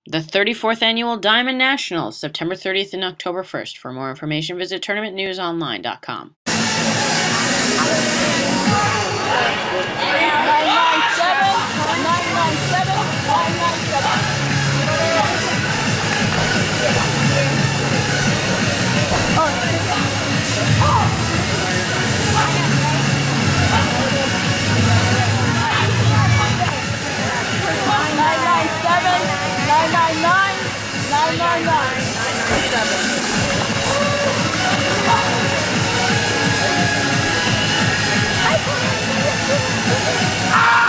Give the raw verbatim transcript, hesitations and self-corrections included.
The thirty-fourth Annual Diamond Nationals, September thirtieth and October first. For more information, visit tournament news online dot com. nine nine nine, nine nine nine, seven.